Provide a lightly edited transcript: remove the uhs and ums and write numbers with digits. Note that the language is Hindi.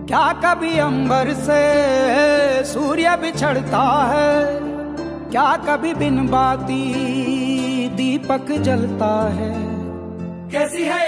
क्या कभी अंबर से सूर्य बिछड़ता है, क्या कभी बिन बाती दीपक जलता है। कैसी है